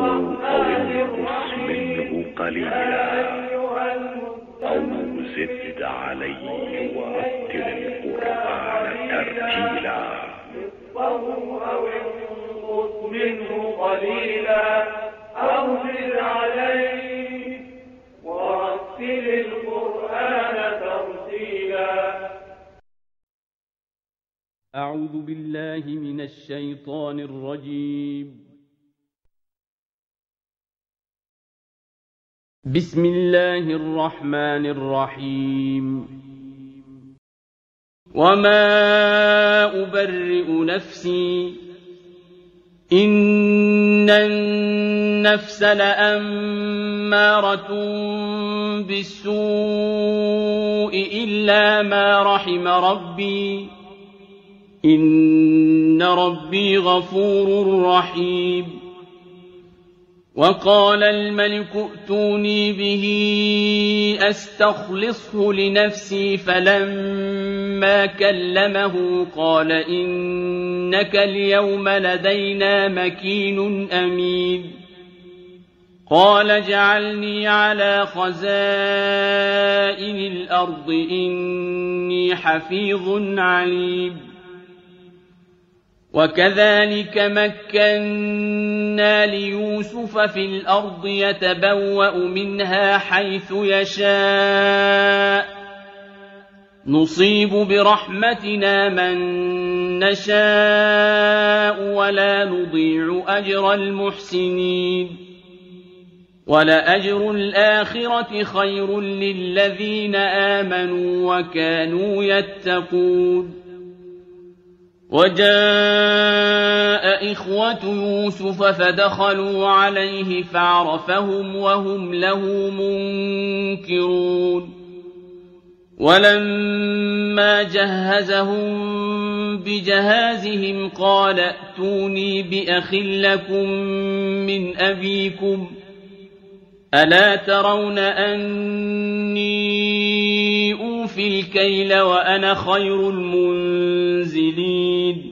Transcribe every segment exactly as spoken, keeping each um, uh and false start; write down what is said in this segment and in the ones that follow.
أو انقص منه قليلا أو زد عليه ورتل القرآن ترتيلا. أو انقص منه قليلا أو زد عليه ورتل القرآن ترتيلا. أعوذ بالله من الشيطان الرجيم. بسم الله الرحمن الرحيم. وما أبرئ نفسي إن النفس لأمارة بالسوء إلا ما رحم ربي إن ربي غفور رحيم. وقال الملك ائتوني به أستخلصه لنفسي فلما كلمه قال إنك اليوم لدينا مكين أمين. قال اجعلني على خزائن الأرض إني حفيظ عليم. وكذلك مكنا ليوسف في الأرض يتبوأ منها حيث يشاء نصيب برحمتنا من نشاء ولا نضيع أجر المحسنين. ولأجر الآخرة خير للذين آمنوا وكانوا يتقون. وجاء إخوة يوسف فدخلوا عليه فعرفهم وهم له منكرون. ولما جهزهم بجهازهم قال ائتوني بأخ لكم من أبيكم ألا ترون أني أوفي الكيل وأنا خير المنزلين.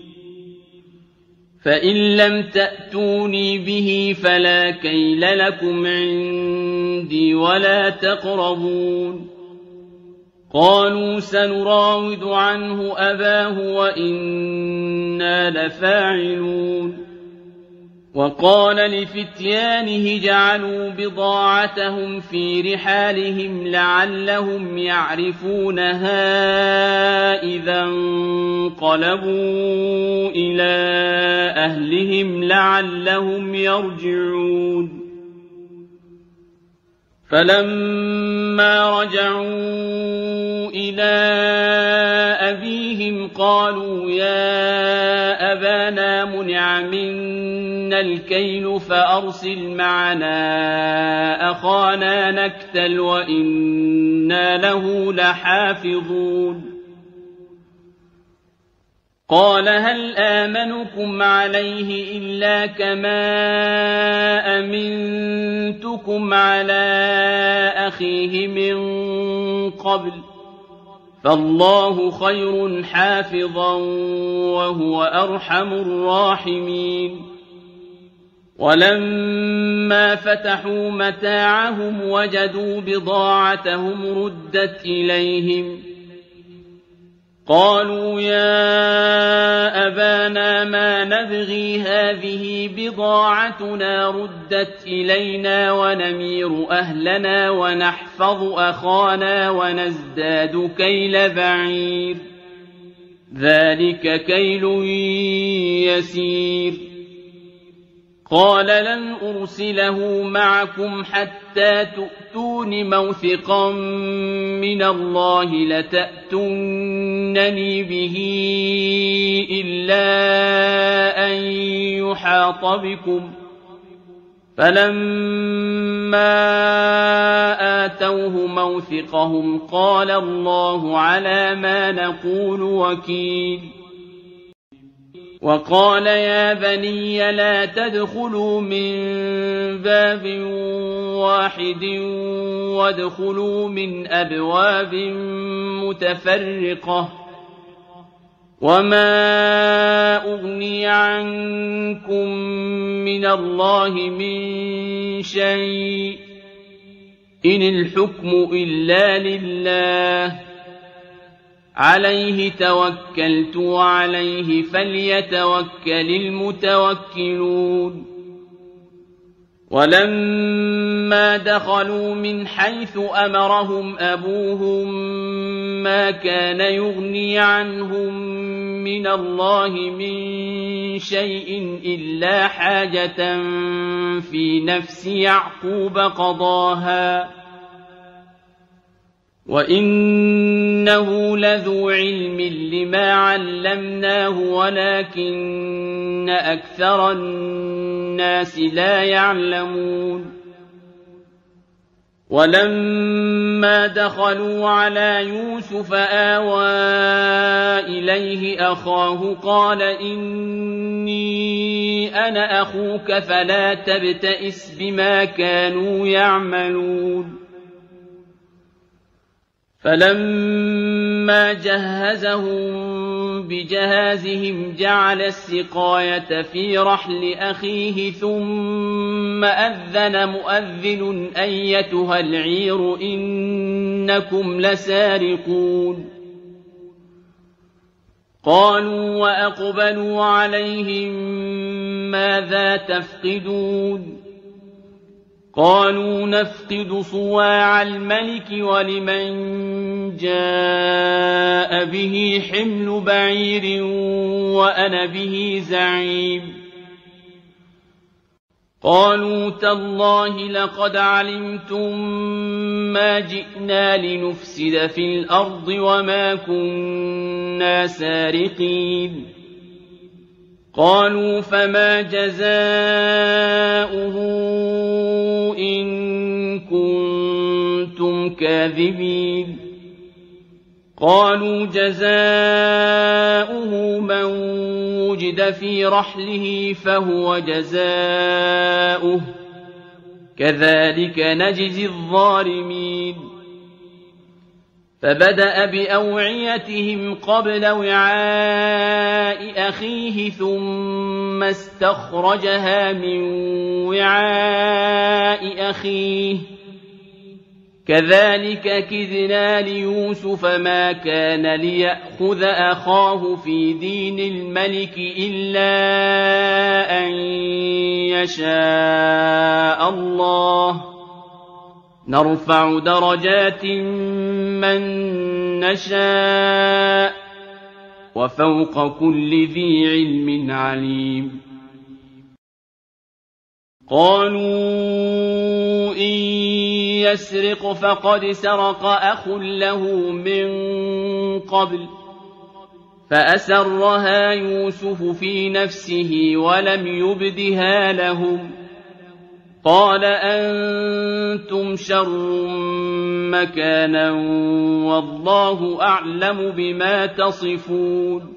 فإن لم تأتوني به فلا كيل لكم عندي ولا تقربون. قالوا سنراود عنه أباه وإنا لفاعلون. وقال لفتيانه جعلوا بضاعتهم في رحالهم لعلهم يعرفونها إذا انقلبوا إلى أهلهم لعلهم يرجعون. فلما رجعوا إلى أبيهم قالوا يا أبانا منع منا الكيل فأرسل معنا أخانا نكتل وإنا له لحافظون. قال هل آمنكم عليه إلا كما أمنتكم على أخيه من قبل فالله خير حافظا وهو أرحم الراحمين. ولما فتحوا متاعهم وجدوا بضاعتهم ردت إليهم قالوا يا أبانا ما نبغي هذه بضاعتنا ردت إلينا ونمير أهلنا ونحفظ أخانا ونزداد كيل بعير ذلك كيل يسير. قال لن أرسله معكم حتى تؤتون موثقا من الله لتأتونني به إلا أن يحاط بكم. فلما آتوه موثقهم قال الله على ما نقول وكيل. وقال يا بني لا تدخلوا من باب واحد وادخلوا من أبواب متفرقة وما أغني عنكم من الله من شيء إن الحكم إلا لله عليه توكلت وعليه فليتوكل المتوكلون ولما دخلوا من حيث أمرهم أبوهم ما كان يغني عنهم من الله من شيء إلا حاجة في نفس يعقوب قضاها وإنه لذو علم لما علمناه ولكن أكثر الناس لا يعلمون ولما دخلوا على يوسف آوى إليه أخاه قال إني أنا أخوك فلا تبتئس بما كانوا يعملون فلما جهزهم بجهازهم جعل السقاية في رحل أخيه ثم أذن مؤذن أيتها العير إنكم لسارقون قالوا وأقبلوا عليهم ماذا تفقدون قالوا نفقد صواع الملك ولمن جاء به حمل بعير وأنا به زعيم قالوا تالله لقد علمتم ما جئنا لنفسد في الأرض وما كنا سارقين قالوا فما جزاؤه إن كنتم كاذبين قالوا جزاؤه من وجد في رحله فهو جزاؤه كذلك نجزي الظالمين فبدأ بأوعيتهم قبل وعاء أخيه ثم استخرجها من وعاء أخيه كذلك كدنا ليوسف ما كان ليأخذ أخاه في دين الملك إلا أن يشاء الله نرفع درجات من نشاء وفوق كل ذي علم عليم قالوا إن يسرق فقد سرق أخ له من قبل فأسرها يوسف في نفسه ولم يبدها لهم قال أنتم شر مكانا والله أعلم بما تصفون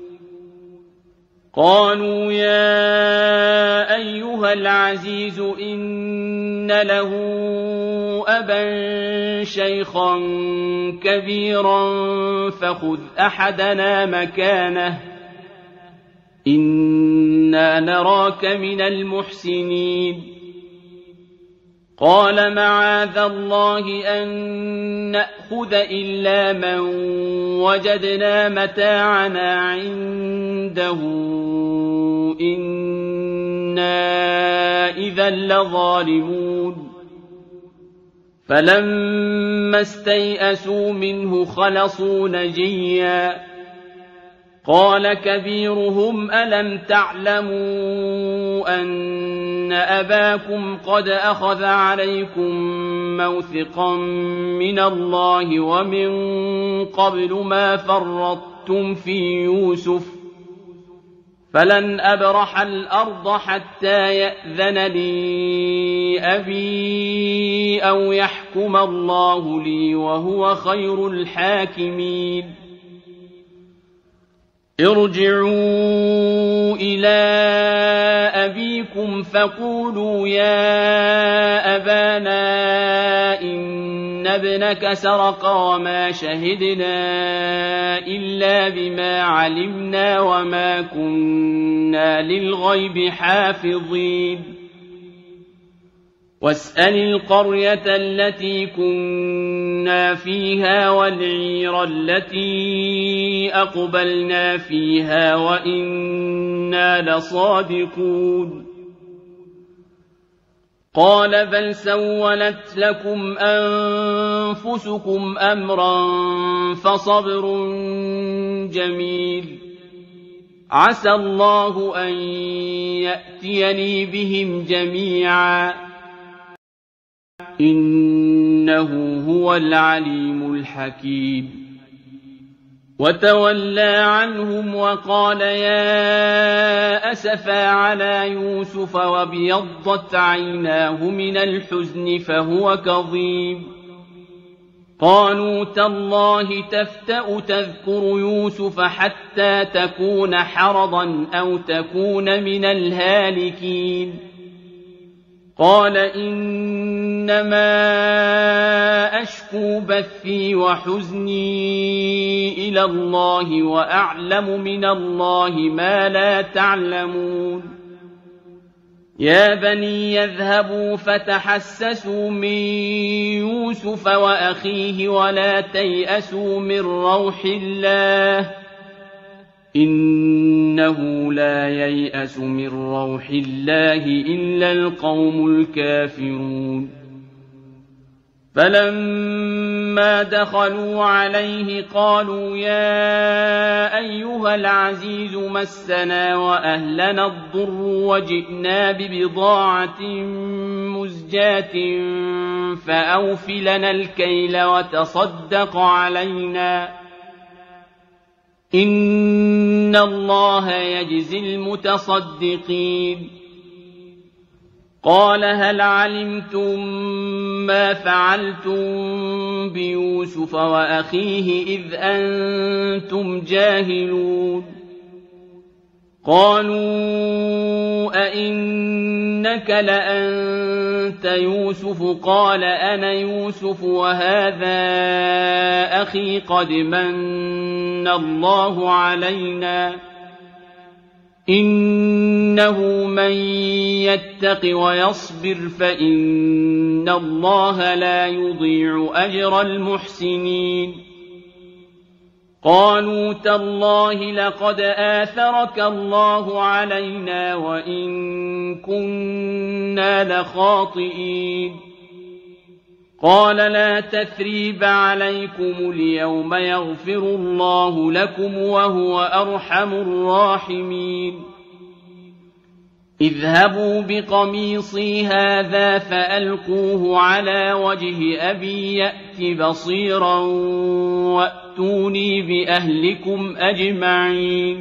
قالوا يا أيها العزيز إن له أبا شيخا كبيرا فخذ أحدنا مكانه إنا نراك من المحسنين قال معاذ الله أن نأخذ إلا من وجدنا متاعنا عنده إنا إذا لظالمون فلما استيئسوا منه خلصوا نجيا قال كبيرهم ألم تعلموا أن أباكم قد أخذ عليكم موثقا من الله ومن قبل ما فرطتم في يوسف فلن أبرح الأرض حتى يأذن لي أبي أو يحكم الله لي وهو خير الحاكمين ارْجِعُوا إِلَىٰ أَبِيكُمْ فَقُولُوا يَا أَبَانَا إِنَّ ابْنَكَ سَرَقَ وَمَا شَهِدْنَا إِلَّا بِمَا عَلِمْنَا وَمَا كُنَّا لِلْغَيْبِ حَافِظِينَ وَاسْأَلِ الْقَرْيَةَ الَّتِي كُنَّا فِيهَا وَالْعِيرَ الَّتِي أَقْبَلْنَا فِيهَا وَإِنَّا لَصَادِقُونَ قَالَ بَلْ سَوَّلَتْ لَكُمْ أَنفُسُكُمْ أَمْرًا فَصَبْرٌ جَمِيلٌ عَسَى اللَّهُ أَن يَأْتِيَنِي بِهِمْ جَمِيعًا إِنَّهُ هُوَ الْعَلِيمُ الْحَكِيمُ وَتَوَلَّىٰ عَنْهُمْ وَقَالَ يَا أَسَفَىٰ عَلَىٰ يُوسُفَ وَابْيَضَّتْ عَيْنَاهُ مِنَ الْحُزْنِ فَهُوَ كَظِيمٌ قَالُوا تَاللَّهِ تَفْتَأُ تَذْكُرُ يُوسُفَ حَتَّىٰ تَكُونَ حَرَضًا أَوْ تَكُونَ مِنَ الْهَالِكِينَ قَالَ إِنَّمَا أَشْكُو بَثِّي وَحُزْنِي إِلَى اللَّهِ وَأَعْلَمُ مِنَ اللَّهِ مَا لَا تَعْلَمُونَ يَا بَنِيَّ اذْهَبُوا فَتَحَسَّسُوا مِن يُوسُفَ وَأَخِيهِ وَلَا تَيْأَسُوا مِن رَّوْحِ اللَّهِ إِنَّهُ لَا يَيْأَسُ مِن رَّوْحِ اللَّهِ إِلَّا الْقَوْمُ الْكَافِرُونَ فَلَمَّا دَخَلُوا عَلَيْهِ قَالُوا يَا أَيُّهَا الْعَزِيزُ مَسَّنَا وَأَهْلَنَا الضُّرُّ وَجِئْنَا بِبِضَاعَةٍ مُزْجَاةٍ فَأَوْفِ لَنَا الْكَيْلَ وَتَصَدَّقْ عَلَيْنَا إِنَّ اللَّهَ يَجْزِي الْمُتَصَدِّقِينَ قَالَ هَلْ عَلِمْتُم مَّا فَعَلْتُم بِيُوسُفَ وَأَخِيهِ إِذْ أَنتُمْ جَاهِلُونَ قَالُوا أَإِنَّكَ لَأَنتَ يُوسُفُ قَالَ أَنَا يُوسُفُ وَهَٰذَا أَخِي قَدْ مَنَّ اللَّهُ عَلَيْنَا إِنَّهُ مَن يَتَّقِ وَيَصْبِرْ فَإِنَّ اللَّهَ لَا يُضِيعُ أَجْرَ الْمُحْسِنِينَ قَالُوا تَاللَّهِ لَقَدْ آثَرَكَ اللَّهُ عَلَيْنَا وَإِن كُنَّا لَخَاطِئِينَ قَالَ لَا تَثْرِيبَ عَلَيْكُمُ الْيَوْمَ يَغْفِرُ اللَّهُ لَكُمْ وَهُوَ أَرْحَمُ الرَّاحِمِينَ اذْهَبُوا بِقَمِيصِي هَٰذَا فَأَلْقُوهُ عَلَىٰ وَجْهِ أَبِي يَأْتِ بَصِيرًا وَأْتُونِي بِأَهْلِكُمْ أَجْمَعِينَ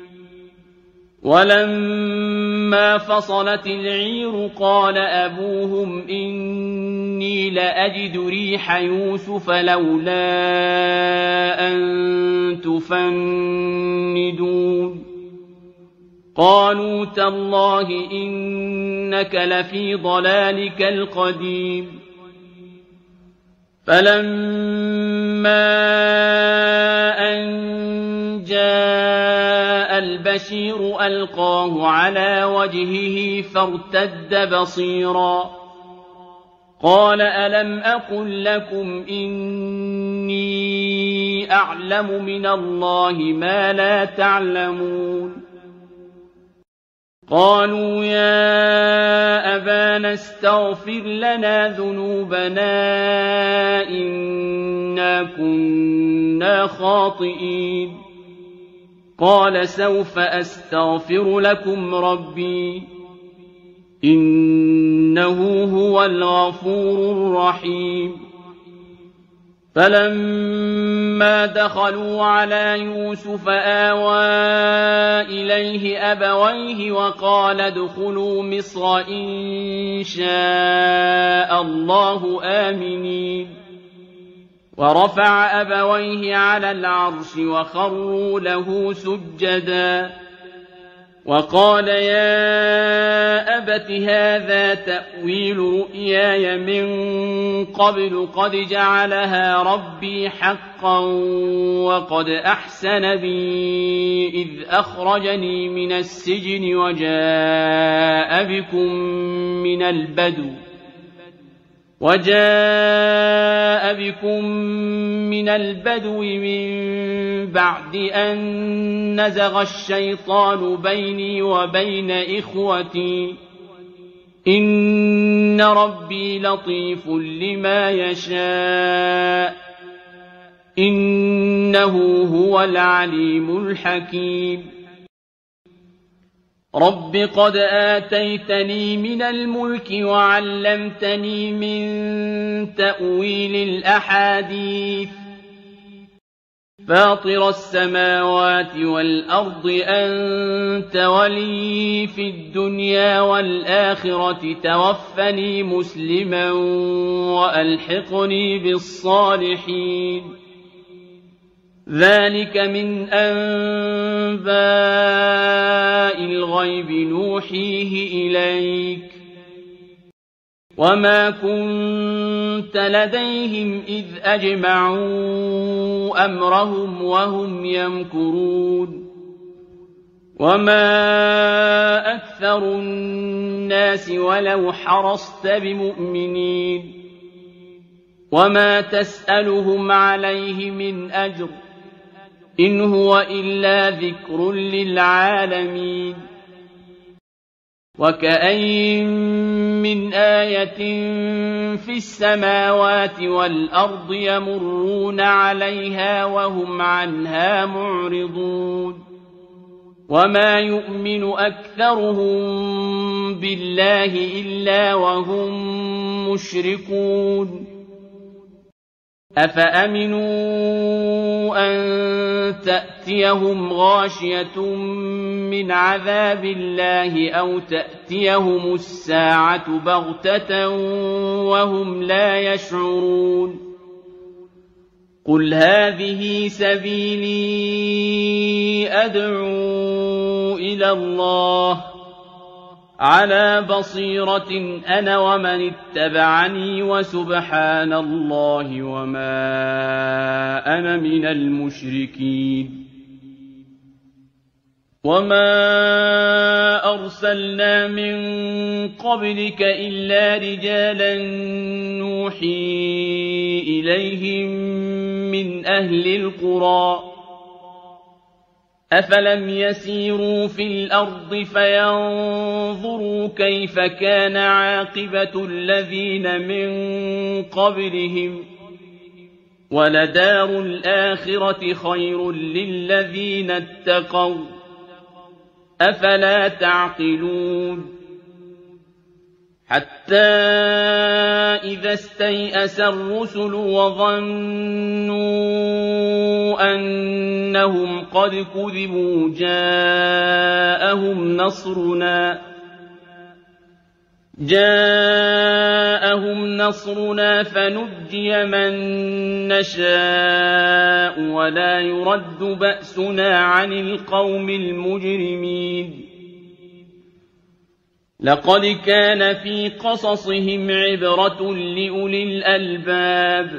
وَلَمَّا فَصَلَتِ الْعِيرُ قَالَ أَبُوهُمْ إِنِّي لَأَجِدُ رِيحَ يُوسُفَ لَوْلَا أَن تُفَنِّدُونِ قَالُوا تَاللَّهِ إِنَّكَ لَفِي ضَلَالِكَ الْقَدِيمِ فَلَمَّا أَن جَاءَ الْبَشِيرُ أَلْقَاهُ عَلَىٰ وَجْهِهِ فَارْتَدَّ بَصِيرًا قَالَ أَلَمْ أَقُل لَّكُمْ إِنِّي أَعْلَمُ مِنَ اللَّهِ مَا لَا تَعْلَمُونَ قَالُوا يَا أَبَانَا اسْتَغْفِرْ لَنَا ذُنُوبَنَا إِنَّا كُنَّا خَاطِئِينَ قَالَ سَوْفَ أَسْتَغْفِرُ لَكُمْ رَبِّي إِنَّهُ هُوَ الْغَفُورُ الرَّحِيمُ فَلَمَّا دَخَلُوا عَلَىٰ يُوسُفَ آوَىٰ إِلَيْهِ أَبَوَيْهِ وَقَالَ ادْخُلُوا مِصْرَ إِن شَاءَ اللَّهُ آمِنِينَ ورفع أبويه على العرش وخروا له سجدا وقال يا أبت هذا تأويل رؤياي من قبل قد جعلها ربي حقا وقد أحسن بي إذ أخرجني من السجن وجاء بكم من البدو وجاء بكم من البدو من بعد أن نزغ الشيطان بيني وبين إخوتي إن ربي لطيف لما يشاء إنه هو العليم الحكيم رب قد آتيتني من الملك وعلمتني من تأويل الأحاديث فاطر السماوات والأرض أنت ولي في الدنيا والآخرة توفني مسلما وألحقني بالصالحين ذلك من أنباء الغيب نوحيه إليك وما كنت لديهم إذ أجمعوا أمرهم وهم يمكرون وما أكثر الناس ولو حرصت بمؤمنين وما تسألهم عليه من أجر إن هو إلا ذكر للعالمين وكأين من آية في السماوات والأرض يمرون عليها وهم عنها معرضون وما يؤمن أكثرهم بالله إلا وهم مشركون أفأمنوا أن تأتيهم غاشية من عذاب الله أو تأتيهم الساعة بغتة وهم لا يشعرون قل هذه سبيلي أدعو إلى الله على بصيرة أنا ومن اتبعني وسبحان الله وما أنا من المشركين وما أرسلنا من قبلك إلا رجالا نوحي إليهم من أهل القرى أفلم يسيروا في الأرض فينظروا كيف كان عاقبة الذين من قبلهم ولدار الآخرة خير للذين اتقوا أفلا تعقلون حتى إذا استيأس الرسل وظنوا أنهم قد كذبوا جاءهم نصرنا جاءهم نصرنا فنجي من نشاء ولا يرد بأسنا عن القوم المجرمين لقد كان في قصصهم عبرة لأولي الألباب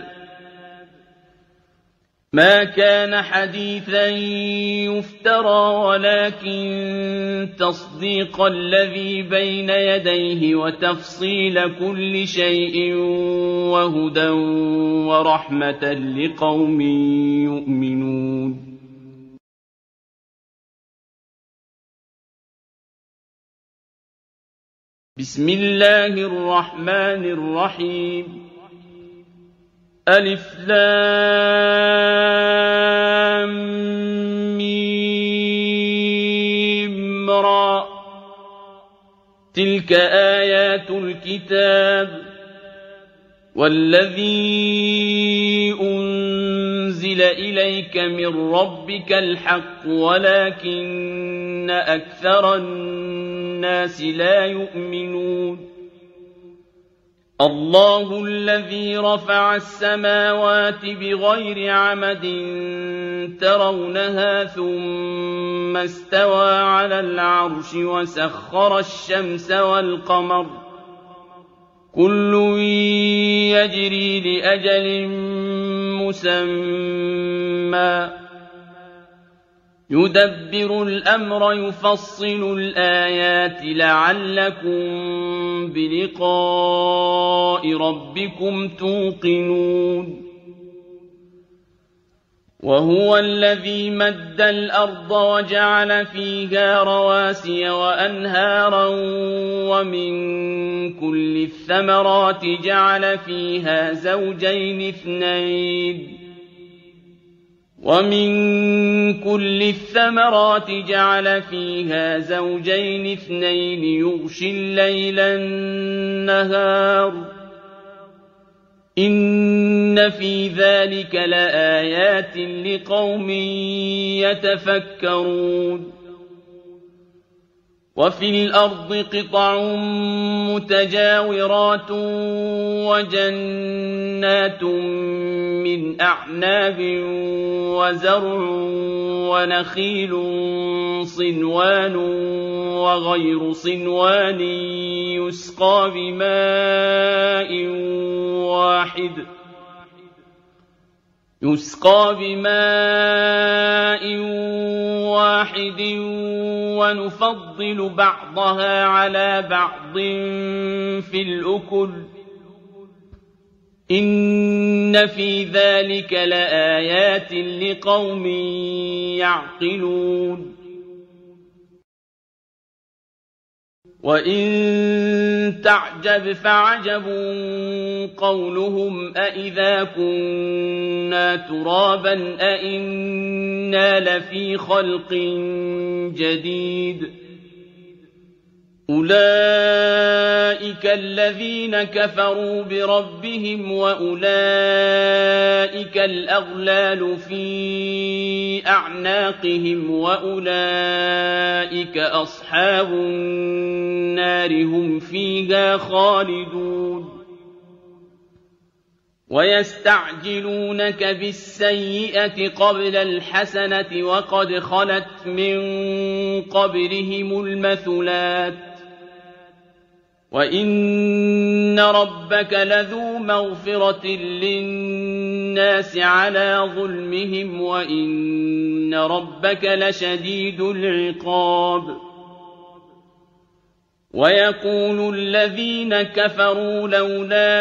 ما كان حديثا يفترى ولكن تصديق الذي بين يديه وتفصيل كل شيء وهدى ورحمة لقوم يؤمنون بسم الله الرحمن الرحيم ألف لام ميم را تلك آيات الكتاب والذي أنزل إليك من ربك الحق ولكن أكثر الناس لا يؤمنون الله الذي رفع السماوات بغير عمد ترونها ثم استوى على العرش وسخر الشمس والقمر كل يجري لأجل مسمى يدبر الأمر يفصل الآيات لعلكم بلقاء ربكم توقنون وهو الذي مد الأرض وجعل فيها رواسي وأنهارا ومن كل الثمرات جعل فيها زوجين اثنين ومن كل الثمرات جعل فيها زوجين اثنين يغشي الليل النهار إن في ذلك لآيات لقوم يتفكرون وفي الأرض قطع متجاورات وجنات من أعناب وزرع ونخيل صنوان وغير صنوان يسقى بماء واحد يسقى بماء واحد ونفضل بعضها على بعض في الأكل إن في ذلك لآيات لقوم يعقلون وإن تعجب فعجب قولهم أإذا كنا ترابا أإنا لفي خلق جديد أولئك الذين كفروا بربهم وأولئك الأغلال في أعناقهم وأولئك أصحاب النار هم فيها خالدون ويستعجلونك بالسيئة قبل الحسنة وقد خلت من قبلهم المثلات وإن ربك لذو مغفرة للناس على ظلمهم وإن ربك لشديد العقاب ويقول الذين كفروا لولا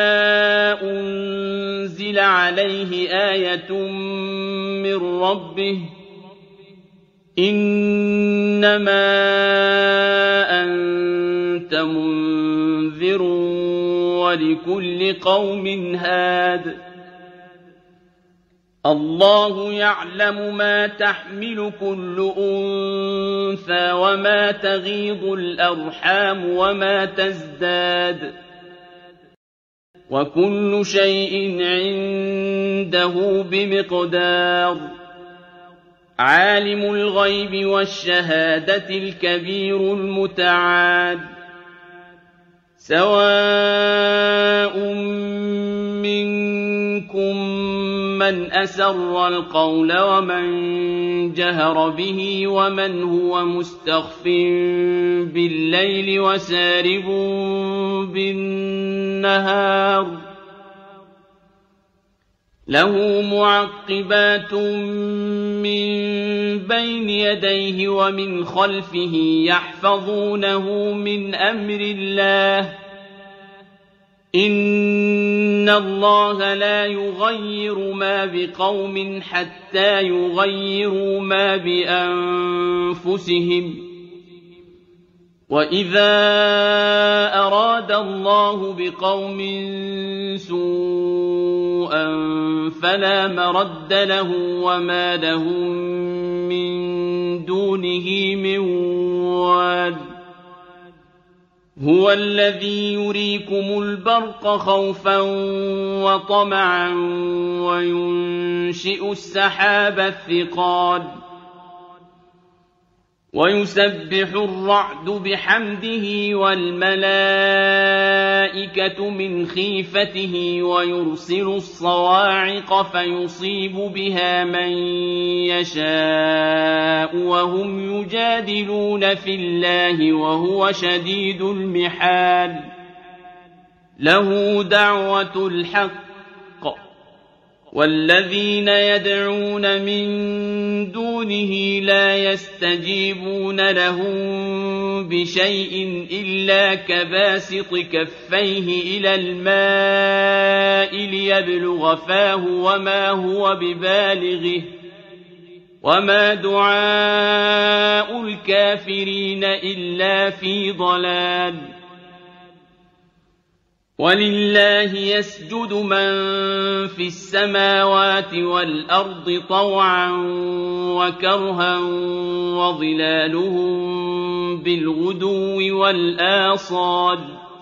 أنزل عليه آية من ربه إنما أنت منذر ولكل قوم هاد الله يعلم ما تحمل كل أنثى وما تغيض الأرحام وما تزداد وكل شيء عنده بمقدار عالم الغيب والشهادة الكبير المتعال سواء منكم من أسر القول ومن جهر به ومن هو مستخف بالليل وسارب بالنهار له معقبات من بين يديه ومن خلفه يحفظونه من أمر الله إن الله لا يغير ما بقوم حتى يغيروا ما بأنفسهم وإذا أراد الله بقوم سوءا فلا مرد له وما لهم من دونه من وال هو الذي يريكم البرق خوفا وطمعا وينشئ السحاب الثقال ويسبح الرعد بحمده والملائكة من خيفته ويرسل الصواعق فيصيب بها من يشاء وهم يجادلون في الله وهو شديد المحال له دعوة الحق والذين يدعون من دونه لا يستجيبون لهم بشيء إلا كباسط كفيه إلى الماء ليبلغ فاه وما هو ببالغه وما دعاء الكافرين إلا في ضلال ولله يسجد من في السماوات والأرض طوعا وكرها وظلالهم بالغدو والآصال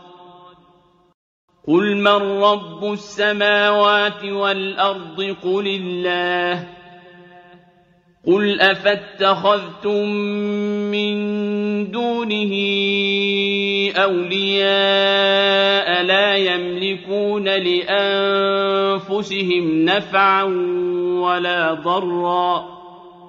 قل من رب السماوات والأرض قل الله قل أفاتخذتم من دونه أولياء لا يملكون لأنفسهم نفعا ولا ضرا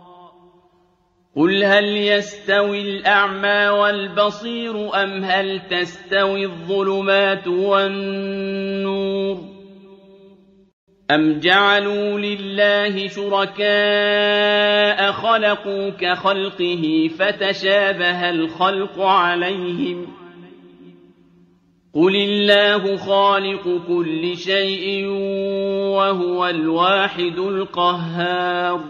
قل هل يستوي الأعمى والبصير أم هل تستوي الظلمات والنور أم جعلوا لله شركاء خلقوا كخلقه فتشابه الخلق عليهم قل الله خالق كل شيء وهو الواحد القهار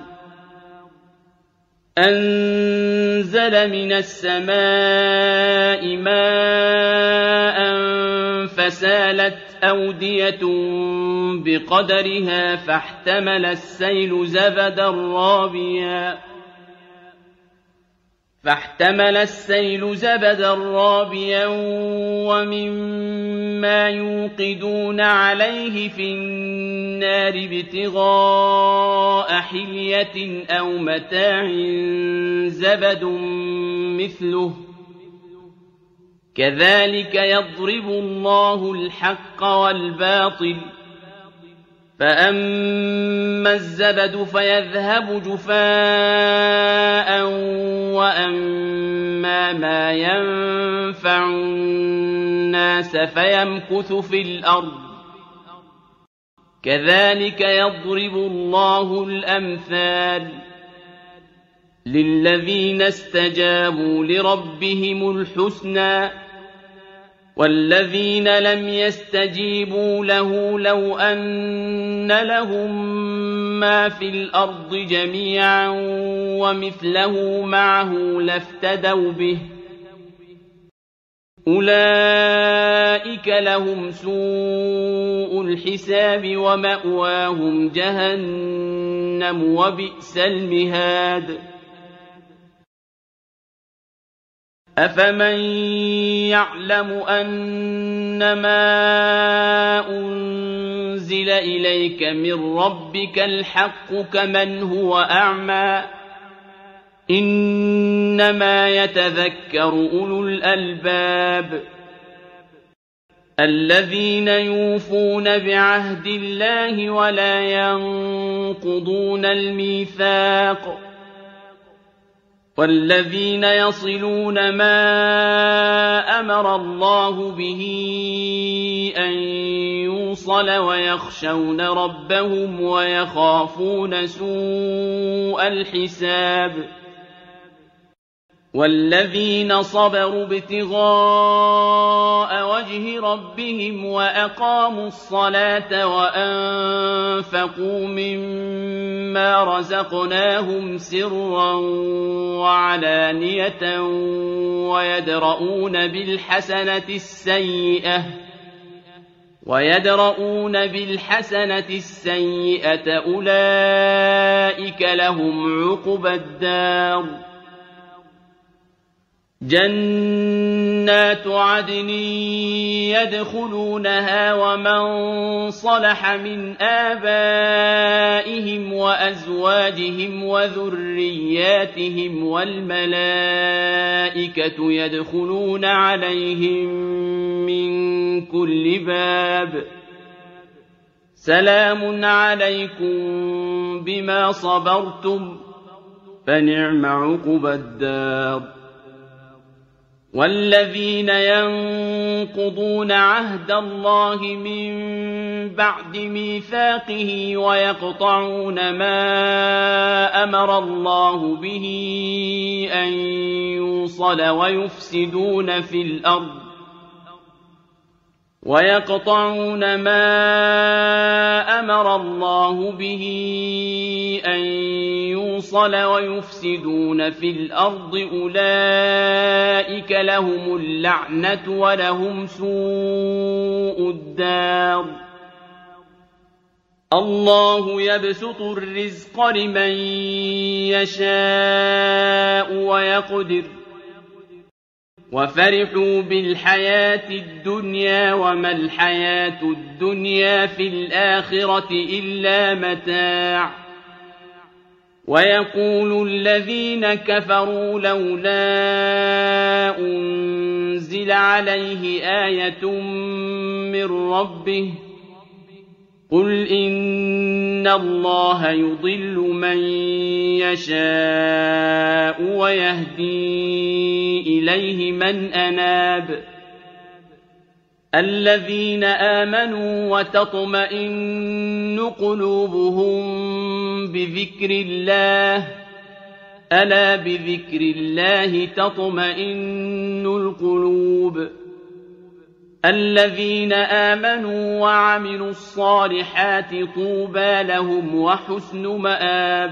أنزل من السماء ماء فسالت أودية بقدرها فاحتمل السيل زبدا رابيا فاحتمل السيل زبدا رابيا ومما يوقدون عليه في النار ابتغاء حلية أو متاع زبد مثله كذلك يضرب الله الحق والباطل فأما الزبد فيذهب جفاء وأما ما ينفع الناس فيمكث في الأرض كذلك يضرب الله الأمثال للذين استجابوا لربهم الحسنى والذين لم يستجيبوا له لو أن لهم ما في الأرض جميعا ومثله معه لافتدوا به أولئك لهم سوء الحساب ومأواهم جهنم وبئس المهاد أفمن يعلم أنما أنزل إليك من ربك الحق كمن هو أعمى إنما يتذكر أولو الألباب الذين يوفون بعهد الله ولا ينقضون الميثاق والذين يصلون ما أمر الله به أن يوصل ويخشون ربهم ويخافون سوء الحساب والذين صبروا ابتغاء وجه ربهم وأقاموا الصلاة وأنفقوا مما رزقناهم سرا وعلانية ويدرؤون بالحسنة السيئة ويدرؤون بالحسنة السيئة أولئك لهم عقبى الدار جنات جنات عدن يدخلونها ومن صلح من آبائهم وأزواجهم وذرياتهم والملائكة يدخلون عليهم من كل باب سلام عليكم بما صبرتم فنعم عقبى الدار. والذين ينقضون عهد الله من بعد ميثاقه ويقطعون ما أمر الله به أن يوصل ويفسدون في الأرض ويقطعون ما أمر الله به أن يوصل ويفسدون في الأرض أولئك لهم اللعنة ولهم سوء الدار. الله يبسط الرزق لمن يشاء ويقدر وفرحوا بالحياة الدنيا وما الحياة الدنيا في الآخرة إلا متاع. ويقول الذين كفروا لولا أنزل عليه آية من ربه قل إن الله يضل من يشاء ويهدي إليه من أناب. الذين آمنوا وتطمئن قلوبهم بذكر الله ألا بذكر الله تطمئن القلوب. الذين آمنوا وعملوا الصالحات طوبى لهم وحسن مآب.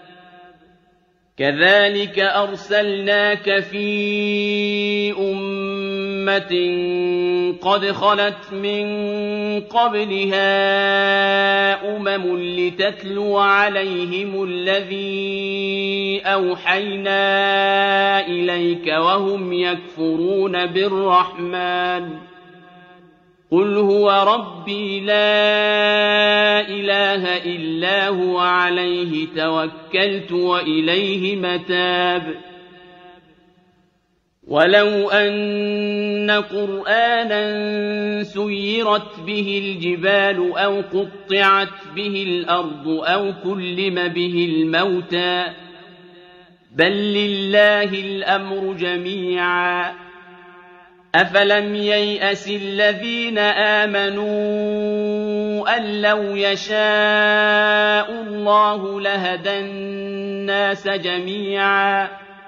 كذلك أرسلناك في أمة قد خلت من قبلها أمم لتتلو عليهم الذي أوحينا إليك وهم يكفرون بالرحمن قل هو ربي لا إله إلا هو عليه توكلت وإليه متاب. ولو أن قرآنا سيرت به الجبال أو قطعت به الأرض أو كلم به الموتى بل لله الأمر جميعا أفلم ييأس الذين آمنوا أن لو يشاء الله لهدى الناس جميعا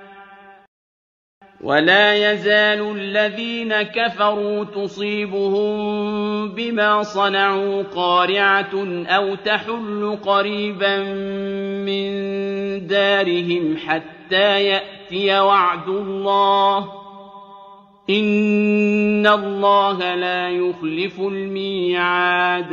ولا يزال الذين كفروا تصيبهم بما صنعوا قارعة أو تحل قريبا من دارهم حتى يأتي وعد الله إن الله لا يخلف الميعاد.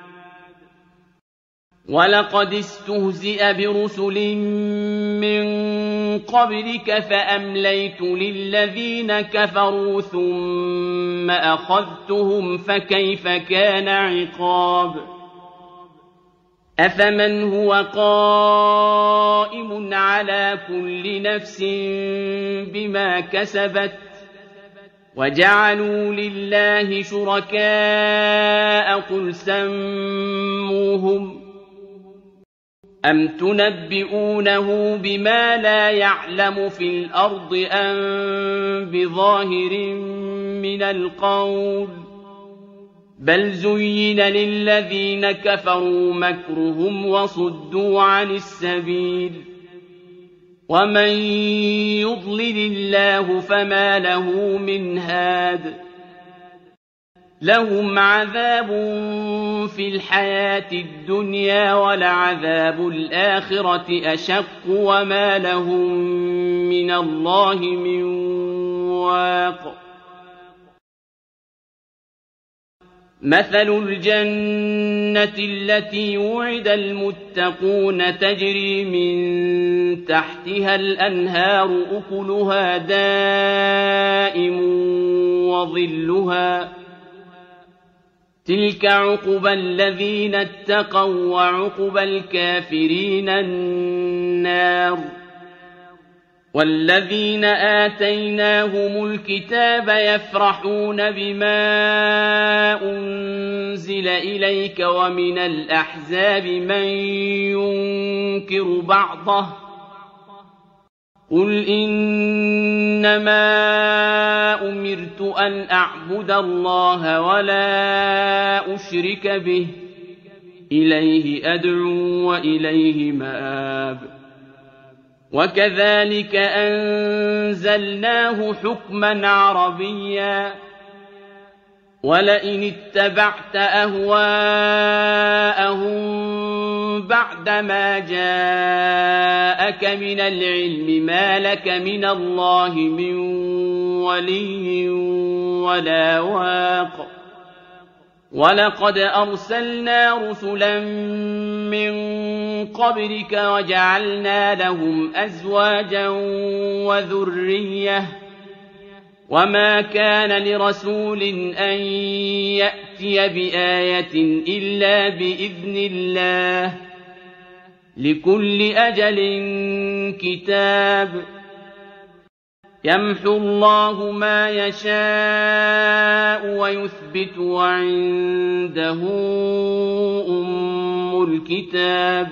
ولقد استهزئ برسل من قبلك فأمليت للذين كفروا ثم أخذتهم فكيف كان عقاب. أفمن هو قائم على كل نفس بما كسبت وجعلوا لله شركاء قل سموهم أم تنبئونه بما لا يعلم في الأرض أم بظاهر من القول بل زين للذين كفروا مكرهم وصدوا عن السبيل ومن يضلل الله فما له من هاد. لهم عذاب في الحياة الدنيا ولعذاب الآخرة أشق وما لهم من الله من واق. مثل الجنة التي وعد المتقون تجري من تحتها الأنهار أكلها دائم وظلها تلك عقبى الذين اتقوا وعقبى الكافرين النار والذين آتيناهم الكتاب يفرحون بما أنزل إليك ومن الأحزاب من ينكر بعضه قل إنما أمرت أن أعبد الله ولا أشرك به إليه أدعو وإليه مآب وكذلك أنزلناه حكما عربيا ولئن اتبعت أهواءهم بعدما جاءك من العلم ما لك من الله من ولي ولا واق ولقد أرسلنا رسلا من قبلك وجعلنا لهم أزواجا وذرية وما كان لرسول أن يأتي بآية إلا بإذن الله لكل أجل كتاب يمحو الله ما يشاء ويثبت وعنده أم الكتاب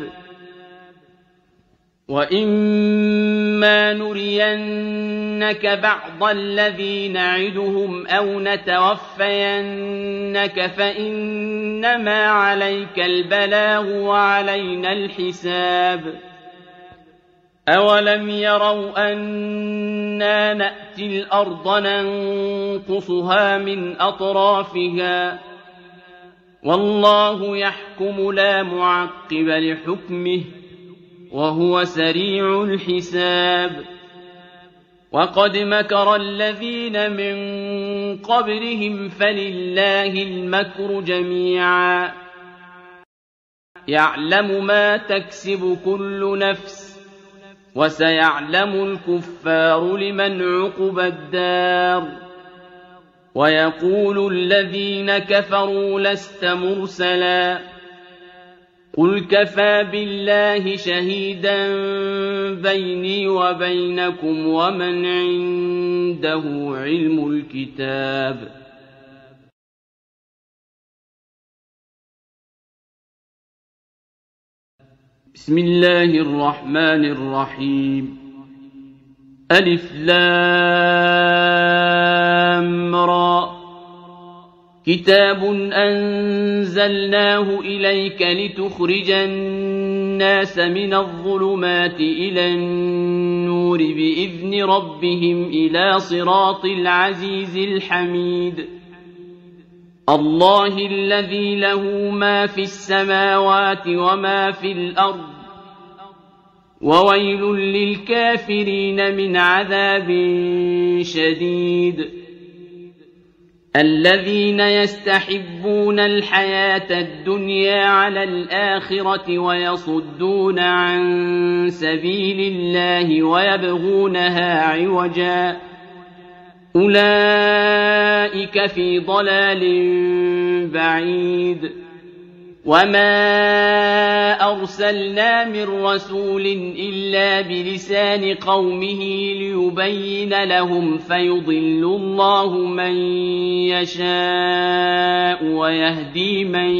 وإما نرينك بعض الذي نعدهم أو نتوفينك فإنما عليك البلاغ وعلينا الحساب أولم يروا أنا نأتي الأرض ننقصها من أطرافها والله يحكم لا معقب لحكمه وهو سريع الحساب وقد مكر الذين من قبلهم فلله المكر جميعا يعلم ما تكسب كل نفس وسيعلم الكفار لمن عقبى الدار ويقول الذين كفروا لست مرسلا قل كفى بالله شهيدا بيني وبينكم ومن عنده علم الكتاب بسم الله الرحمن الرحيم ألف لام را كتاب أنزلناه إليك لتخرج الناس من الظلمات إلى النور بإذن ربهم إلى صراط العزيز الحميد الله الذي له ما في السماوات وما في الأرض وويل للكافرين من عذاب شديد الذين يستحبون الحياة الدنيا على الآخرة ويصدون عن سبيل الله ويبغونها عوجا أولئك في ضلال بعيد وما أرسلنا من رسول إلا بلسان قومه ليبين لهم فيضل الله من يشاء ويهدي من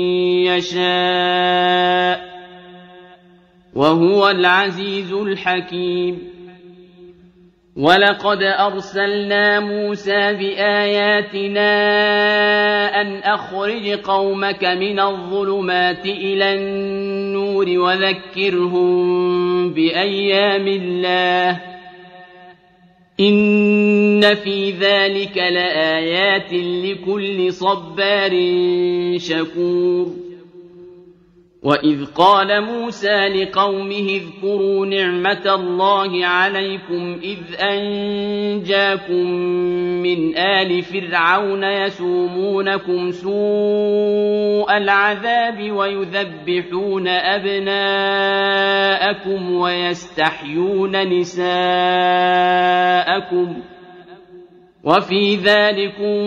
يشاء وهو العزيز الحكيم ولقد أرسلنا موسى بآياتنا أن أخرج قومك من الظلمات إلى النور وذكرهم بأيام الله إن في ذلك لآيات لكل صبار شكور وإذ قال موسى لقومه اذكروا نعمة الله عليكم إذ أنجاكم من آل فرعون يسومونكم سوء العذاب ويذبحون أبناءكم ويستحيون نساءكم وفي ذلكم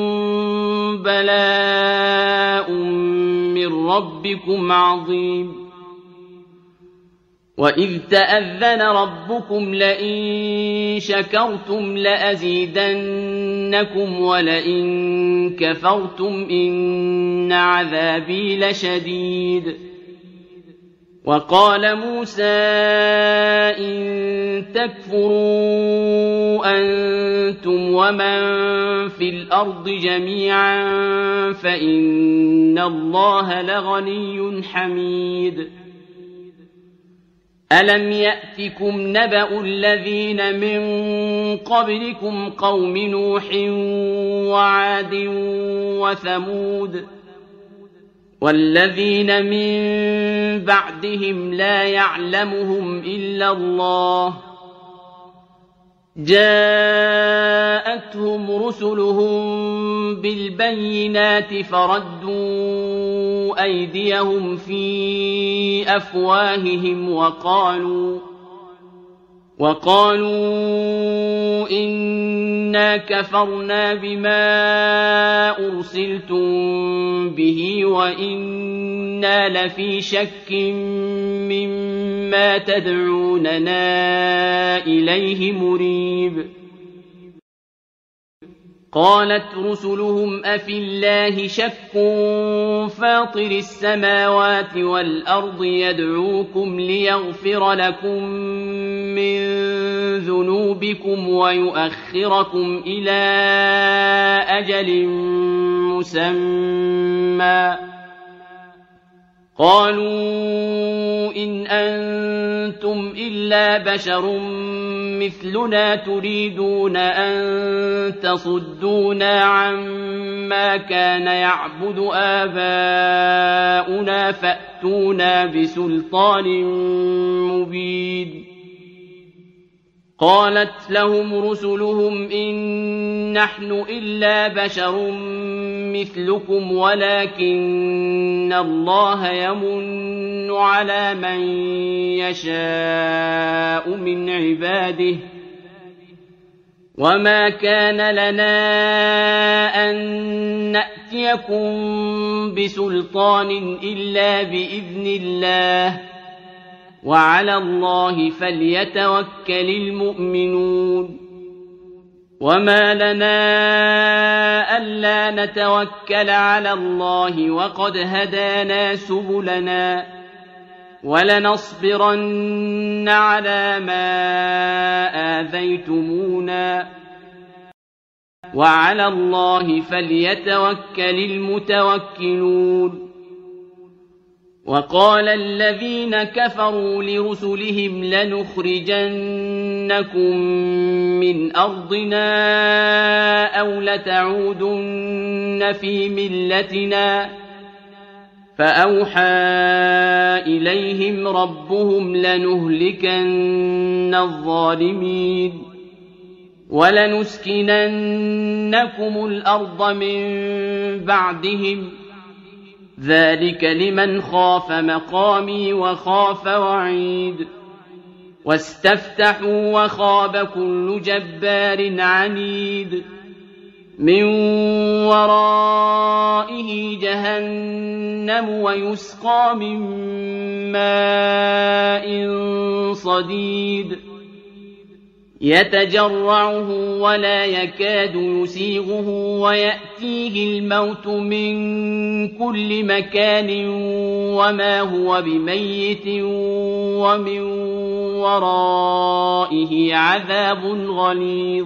بلاء من ربكم عظيم وإذ تأذن ربكم لئن شكرتم لأزيدنكم ولئن كفرتم إن عذابي لشديد وقال موسى إن تكفروا أنتم ومن في الأرض جميعا فإن الله لغني حميد ألم يأتكم نبأ الذين من قبلكم قوم نوح وعاد وثمود والذين من بعدهم لا يعلمهم إلا الله جاءتهم رسلهم بالبينات فردوا أيديهم في أفواههم وقالوا وقالوا إنا كفرنا بما أرسلتم به وإنا لفي شك مما تدعوننا إليه مريب قالت رسلهم أفي الله شك فاطر السماوات والأرض يدعوكم ليغفر لكم من ذنوبكم ويؤخركم إلى أجل مسمى قالوا إن أنتم إلا بشر مثلنا تريدون أن تصدونا عما كان يعبد آباؤنا فأتونا بسلطان مبين قالت لهم رسلهم إن نحن إلا بشر مثلكم ولكن الله يمن على من يشاء من عباده وما كان لنا أن نأتيكم بسلطان إلا بإذن الله وعلى الله فليتوكل المؤمنون وما لنا ألا نتوكل على الله وقد هدانا سبلنا ولنصبرن على ما آذيتمونا وعلى الله فليتوكل المتوكلون وقال الذين كفروا لرسلهم لنخرجنكم من أرضنا أو لتعودن في ملتنا فأوحى إليهم ربهم لنهلكن الظالمين ولنسكننكم الأرض من بعدهم ذلك لمن خاف مقامي وخاف وعيد واستفتحوا وخاب كل جبار عنيد من ورائه جهنم ويسقى من ماء صديد يتجرعه ولا يكاد يسيغه ويأتيه الموت من كل مكان وما هو بميت ومن ورائه عذاب غليظ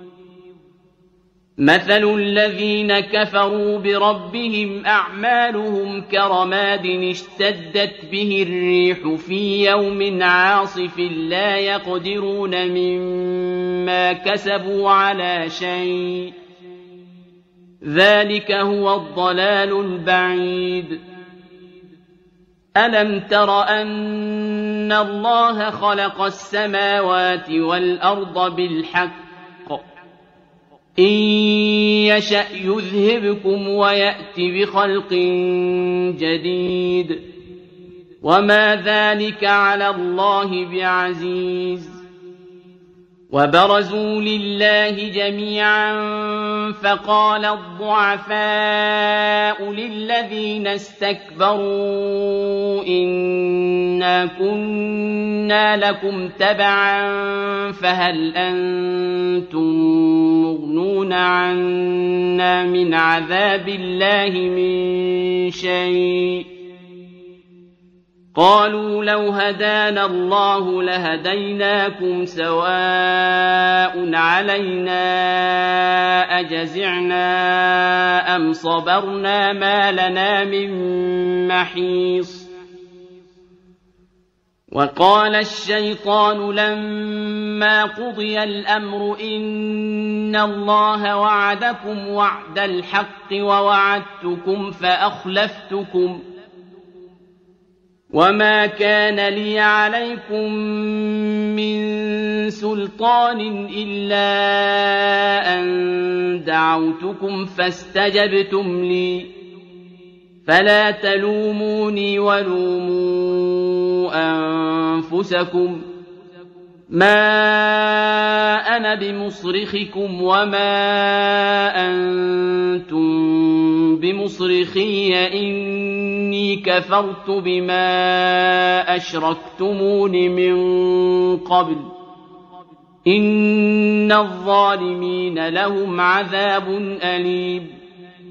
مثل الذين كفروا بربهم أعمالهم كرماد اشتدت به الريح في يوم عاصف لا يقدرون مما كسبوا على شيء ذلك هو الضلال البعيد ألم تر أن الله خلق السماوات والأرض بالحق إن يشأ يذهبكم ويأت بخلق جديد وما ذلك على الله بعزيز وبرزوا لله جميعا فقال الضعفاء للذين استكبروا إنا كنا لكم تبعا فهل أنتم مغنون عنا من عذاب الله من شيء قالوا لو هدانا الله لهديناكم سواء علينا أجزعنا أم صبرنا ما لنا من محيص وقال الشيطان لما قضي الأمر إن الله وعدكم وعد الحق ووعدتكم فأخلفتكم وما كان لي عليكم من سلطان إلا أن دعوتكم فاستجبتم لي فلا تلوموني ولوموا أنفسكم ما أنا بمصرخكم وما أنتم بمصرخي إني كفرت بما أشركتمون من قبل إن الظالمين لهم عذاب أليم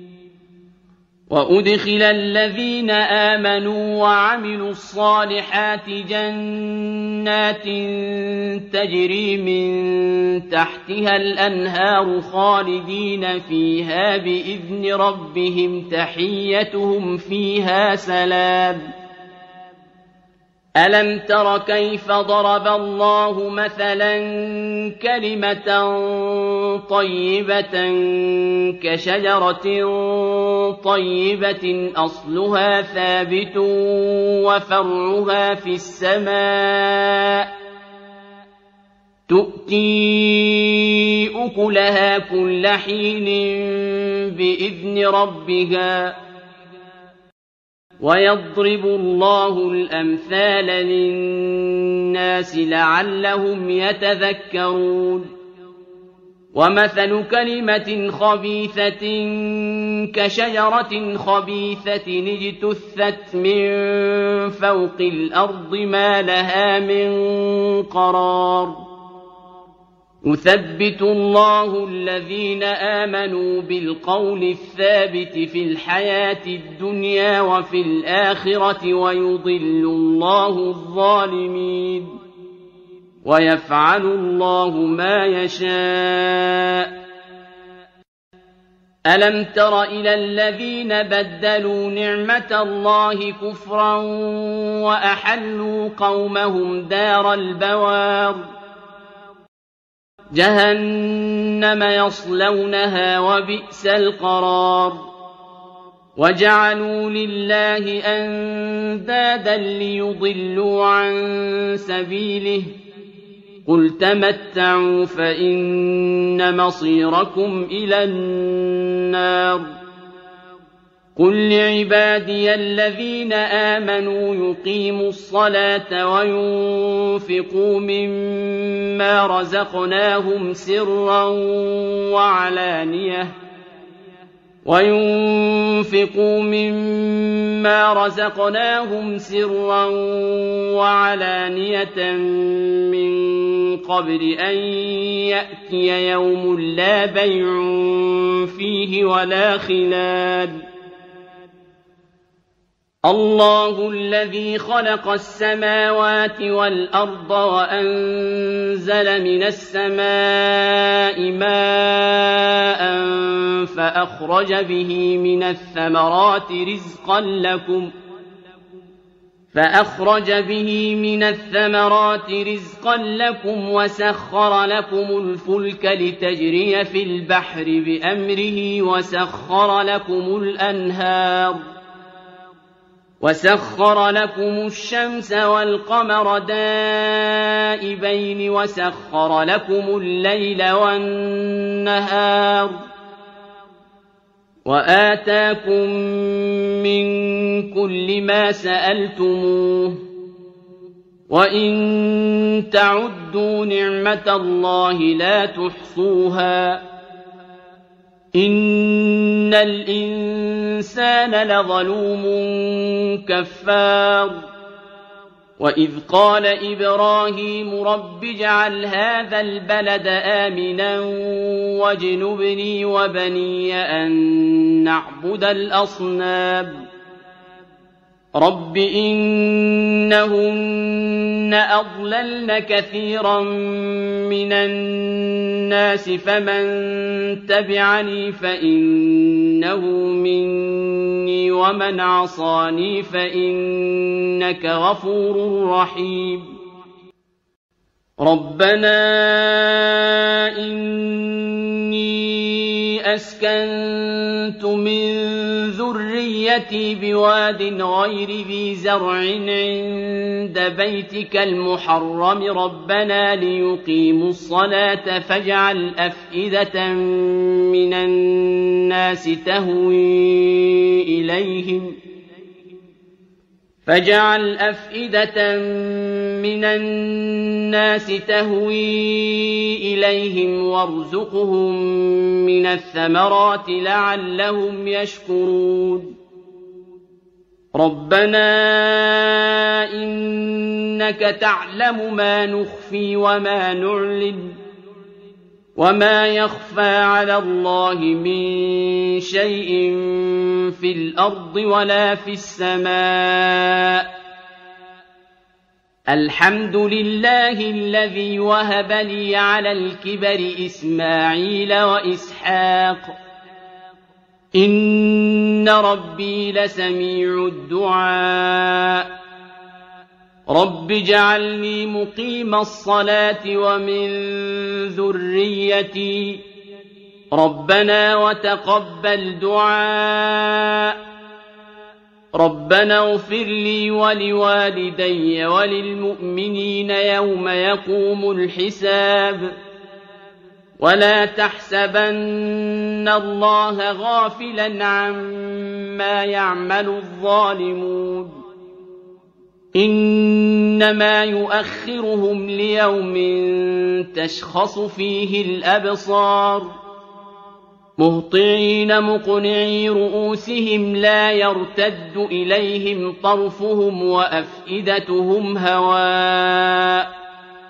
وأدخل الذين آمنوا وعملوا الصالحات جنات تجري من تحتها الأنهار خالدين فيها بإذن ربهم تحيتهم فيها سلام ألم تر كيف ضرب الله مثلا كلمة طيبة كشجرة طيبة أصلها ثابت وفرعها في السماء تؤتي أكلها كل حين بإذن ربها ويضرب الله الأمثال للناس لعلهم يتذكرون ومثل كلمة خبيثة كشجرة خبيثة اجتثت من فوق الأرض ما لها من قرار يثبت الله الذين آمنوا بالقول الثابت في الحياة الدنيا وفي الآخرة ويضل الله الظالمين ويفعل الله ما يشاء ألم تر إلى الذين بدلوا نعمة الله كفرا وأحلوا قومهم دار البوار جهنم يصلونها وبئس القرار وجعلوا لله أندادا ليضلوا عن سبيله قل تمتعوا فإن مصيركم إلى النار قل لعبادي الذين آمنوا يقيموا الصلاة وينفقوا مما رزقناهم سرا وعلانية وينفقوا مما رزقناهم سرا وعلانية من قبل أن يأتي يوم لا بيع فيه ولا خلال الله الذي خلق السماوات والأرض وأنزل من السماء ماء فأخرج به من الثمرات رزقا لكم فأخرج به من الثمرات رزقا لكم وسخر لكم الفلك لتجري في البحر بأمره وسخر لكم الأنهار وسخر لكم الشمس والقمر دائبين وسخر لكم الليل والنهار وآتاكم من كل ما سألتموه وَإِن تَعُدُّوا نِعْمَةَ اللَّهِ لَا تُحْصُوهَا إِنَّ الْإِنسَانَ لَظَلُومٌ كَفَّارٌ وَإِذْ قَالَ إِبْرَاهِيمُ رَبِّ اجْعَلْ هَٰذَا الْبَلَدَ آمِنًا وَاجْنُبْنِي وَبَنِيَّ أَن نَّعْبُدَ الْأَصْنَامَ رَبِّ إِنَّهُنَّ أَضْلَلْنَ كَثِيرًا مِّنَ النَّاسِ فَمَن تَبِعَنِي فَإِنَّهُ مِنِّي وَمَنْ عَصَانِي فَإِنَّكَ غَفُورٌ رَّحِيمٌ رَبَّنَا إِنِّي أَسْكَنتُ مِن ذُرِّيَّتِي بِوَادٍ غَيْرِ ذِي زَرْعٍ عِندَ بَيْتِكَ الْمُحَرَّمِ رَبَّنَا لِيُقِيمُوا الصَّلَاةَ فَاجْعَلْ أَفْئِدَةً مِّنَ النَّاسِ تَهْوِي إِلَيْهِمْ فَاجْعَلْ أَفْئِدَةً مِّنَ النَّاسِ تَهْوِي إِلَيْهِمْ وَارْزُقْهُم مِّنَ الثَّمَرَاتِ لَعَلَّهُمْ يَشْكُرُونَ رَبَّنَا إِنَّكَ تَعْلَمُ مَا نُخْفِي وَمَا نُعْلِنُ وَمَا يَخْفَىٰ عَلَى اللَّهِ مِن شَيْءٍ فِي الْأَرْضِ وَلَا فِي السَّمَاءِ الْحَمْدُ لِلَّهِ الَّذِي وَهَبَ لِي عَلَى الْكِبَرِ إِسْمَاعِيلَ وَإِسْحَاقَ إِنَّ رَبِّي لَسَمِيعُ الدُّعَاءِ رَبِّ اجْعَلْنِي مُقِيمَ الصَّلَاةِ وَمِن ذُرِّيَّتِي رَبَّنَا وَتَقَبَّلْ دُعَاءِ رَبَّنَا اغْفِرْ لِي وَلِوَالِدَيَّ وَلِلْمُؤْمِنِينَ يَوْمَ يَقُومُ الْحِسَابُ وَلَا تَحْسَبَنَّ اللَّهَ غَافِلًا عَمَّا يَعْمَلُ الظَّالِمُونَ إِنَّمَا يُؤَخِّرُهُمْ لِيَوْمٍ تَشْخَصُ فِيهِ الْأَبْصَارُ مُهْطِعِينَ مُقْنِعِي رُءُوسِهِمْ لَا يَرْتَدُّ إِلَيْهِمْ طَرْفُهُمْ وَأَفْئِدَتُهُمْ هَوَاءٌ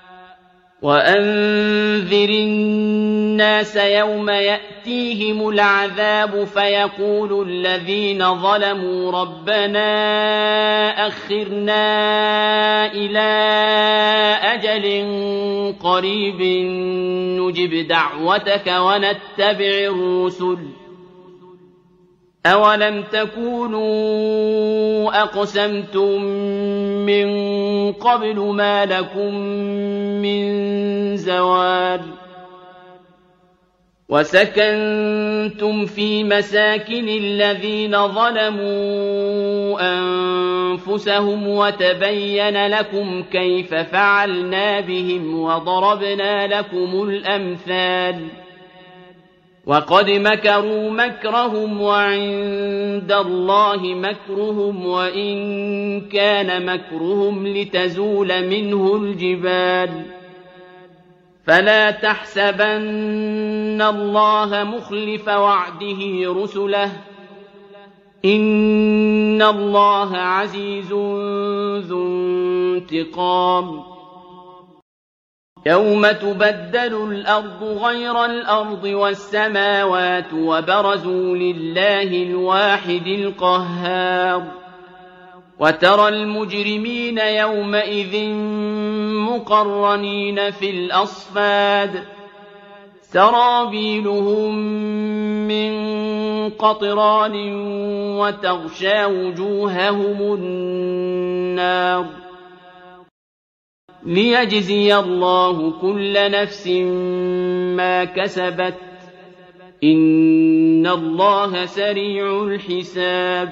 وَأَنذِرِ النَّاسَ يَوْمَ يَأْتِيهِمُ الْعَذَابُ فَيَقُولُ الَّذِينَ ظَلَمُوا رَبَّنَا أَخِّرْنَا إِلَىٰ أَجَلٍ قَرِيبٍ نُّجِبْ دَعْوَتَكَ وَنَتَّبِعِ الرُّسُلَ أَوَلَمْ تَكُونُوا أَقْسَمْتُم مِّن قَبْلُ مَا لَكُم مِّن زَوَالٍ وَسَكَنتُمْ فِي مَسَاكِنِ الَّذِينَ ظَلَمُوا أَنفُسَهُمْ وَتَبَيَّنَ لَكُمْ كَيْفَ فَعَلْنَا بِهِمْ وَضَرَبْنَا لَكُمُ الْأَمْثَالَ وَقَدْ مَكَرُوا مَكْرَهُمْ وَعِندَ اللَّهِ مَكْرُهُمْ وَإِن كَانَ مَكْرُهُمْ لِتَزُولَ مِنْهُ الْجِبَالُ فَلَا تَحْسَبَنَّ اللَّهَ مُخْلِفَ وَعْدِهِ رُسُلَهُ إِنَّ اللَّهَ عَزِيزٌ ذُو انتِقَامٍ يَوْمَ تُبَدَّلُ الْأَرْضُ غَيْرَ الْأَرْضِ وَالسَّمَاوَاتُ وَبَرَزُوا لِلَّهِ الْوَاحِدِ الْقَهَّارِ وَتَرَى الْمُجْرِمِينَ يَوْمَئِذٍ مُّقَرَّنِينَ فِي الْأَصْفَادِ سَرَابِيلُهُم مِّن قَطِرَانٍ وَتَغْشَىٰ وُجُوهَهُمُ النَّارُ لِيَجْزِيَ اللَّهُ كُلَّ نَفْسٍ مَّا كَسَبَتْ إِنَّ اللَّهَ سَرِيعُ الْحِسَابِ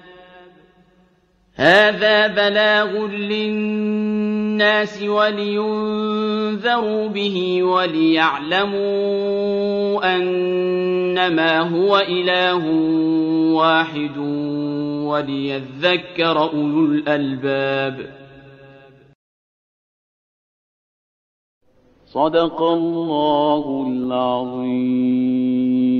هَٰذَا بَلَاغٌ لِّلنَّاسِ وَلِيُنذَرُوا بِهِ وَلِيَعْلَمُوا أَنَّمَا هُوَ إِلَٰهٌ وَاحِدٌ وَلِيَذَّكَّرَ أُولُو الْأَلْبَابِ صدق الله العظيم.